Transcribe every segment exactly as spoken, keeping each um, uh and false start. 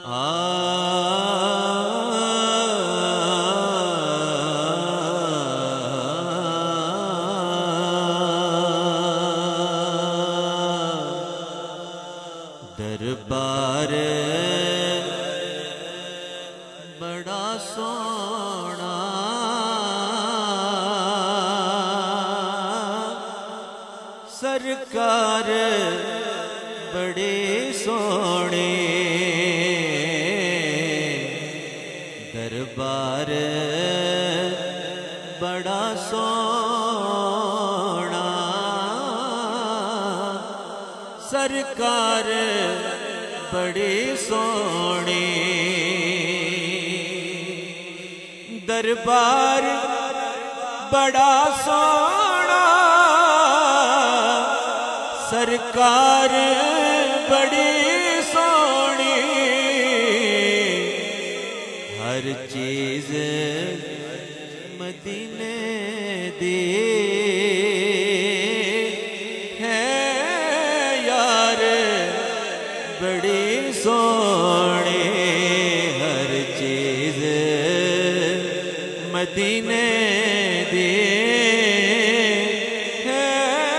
دربار بڑا سونا سرکار بڑے سونے دربار بڑا سونا سرکار بڑی سونی دربار بڑا سونا سرکار بڑی سونی ہر چیز مدینے دی بڑی سونی ہر چیز مدینے دی ہے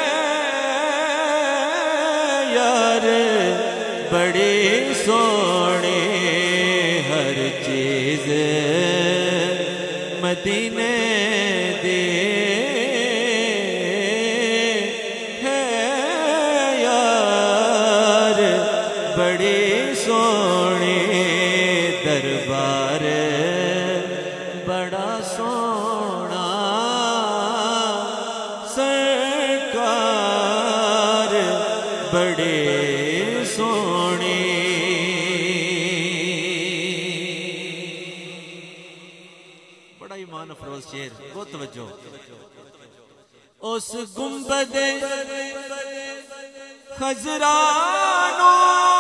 یار بڑی سونی ہر چیز مدینے دی بڑی سونی دربار بڑا سونا سرکار بڑی سونی بڑا ایمان افروز شعر بہت توجہ اس گنبد خضرانو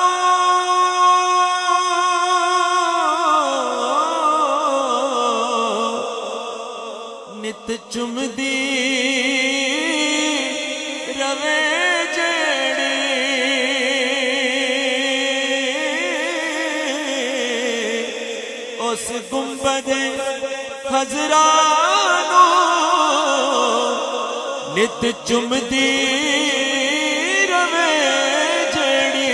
نت چمدی روے جڑی اس گنبد خضرانو نت چمدی روے جڑی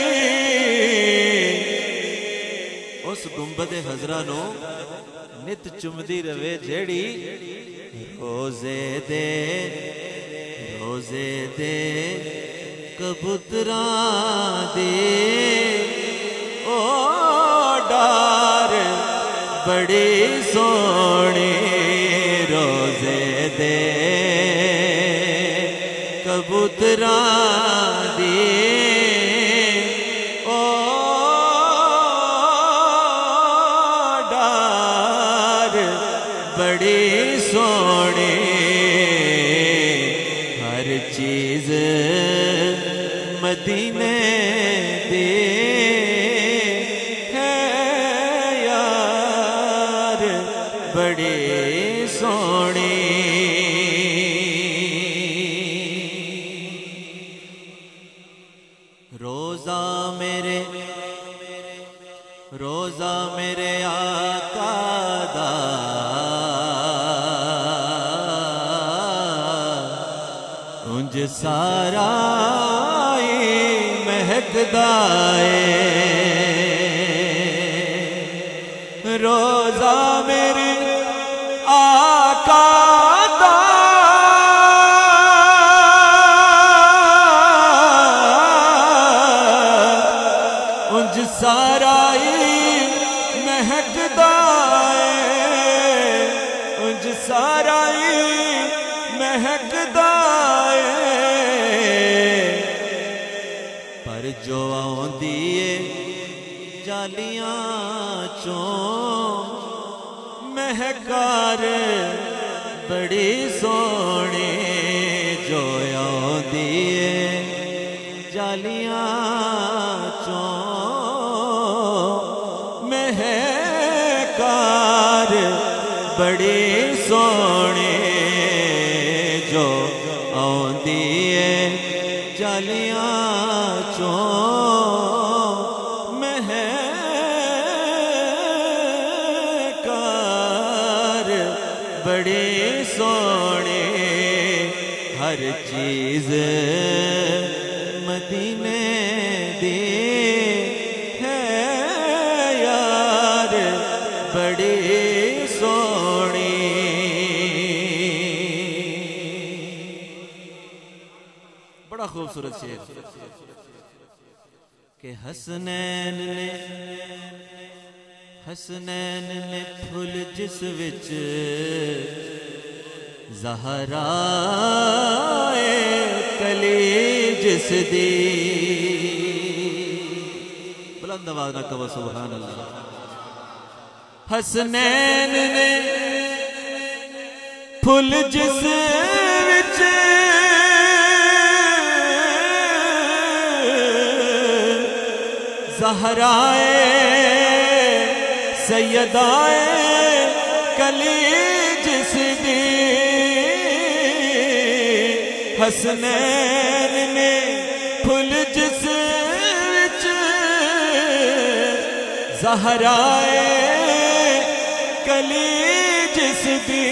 اس گنبد خضرانو نت چمدی روے جڑی روزے دے روزے دے کبوتراں دے او ڈار بڑی سونی روزے دے کبوتراں دے او ڈار بڑی سونی ہر چیز مدینے دی ہے یار بڑی سونی روزہ میرے روزہ میرے آقا دا انج سارا مہکدا ہے روزہ میرے آقا دا انج سارا مہکدا ہے انج سارا مہکدا پر جو آندی ہے جالیاں چوں مہکار بڑی سونی جو آندی ہے جالیاں چوں مہکار بڑی سونی جو آندی ہے جالیاں چوں مہکار چیز مدینے دی ہے یار بڑی سونی. بڑا خوبصورت شعر کہ حسنین نے حسنین نے پھول جس وچ زہرا کلی جس دی. بلند آواز نہ کہو سبحان اللہ. حسنین نے پھول جس وچ زہرائے سیدائے کلی جس دی. حسنین نے پھول جس وچ زہرائے کلی جس دی.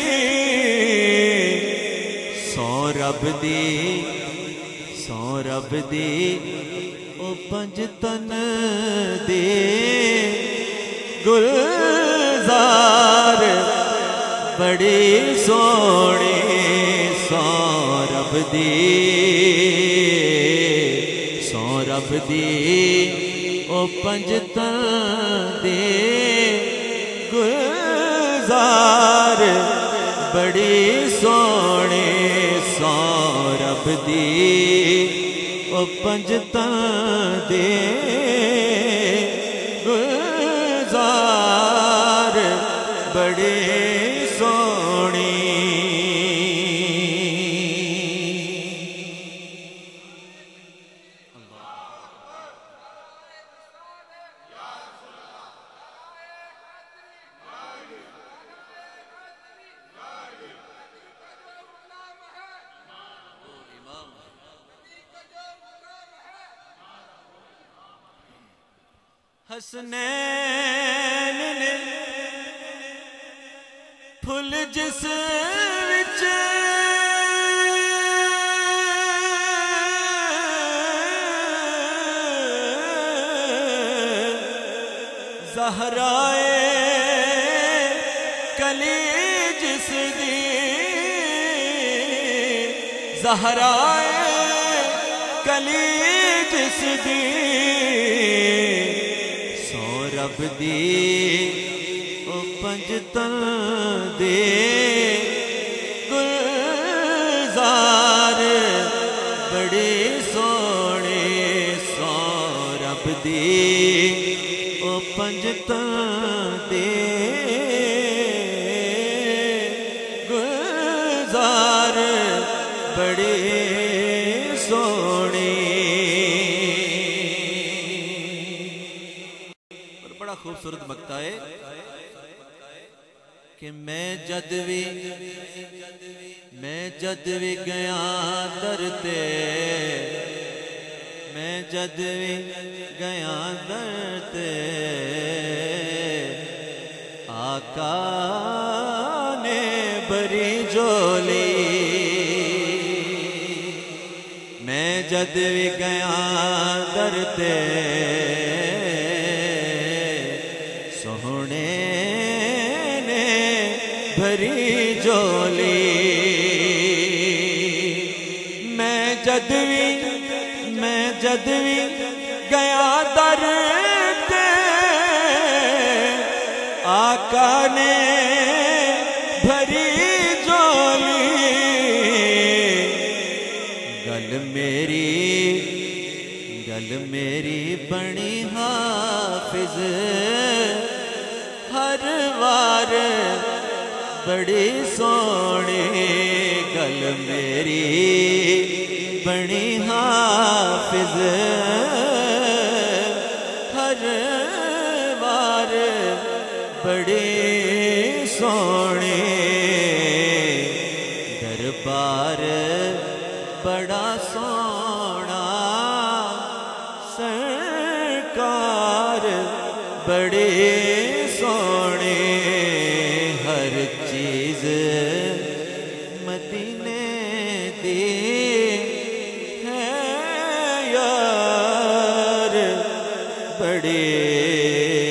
سو رب دی سو رب دی او پنج تن دے گلزار بڑی سونی. سو رب دی سو رب دی او پنج تن دے گلزار بڑی سونی. سو رب دی او پنج تن دے گلزار بڑی سونی. حسنین نے پھول جس وچ زہرائے کلی جس دی. زہرائے کلی جس دی. رب دی او پنج تن دے گلزار بڑی سونی. سو رب دی او پنج تن دے گلزار بڑی سونی. خوبصورت مقطع ہے کہ میں جد وی میں جد وی گیا در تے میں جد وی گیا در تے آقا نے بری جولی. میں جد وی گیا در تے سوہنے نے بھری جولی. میں جد وی میں جد وی گیا در تے آقا نے بھری جولی. گل میری گل میری بنی حافظ ہر وار بڑی سونی. گل میری بنی حافظ ہر وار بڑی سونی. دربار بڑا سونا سرکار بڑی سونی. ہر چیز مدینے دی پڑے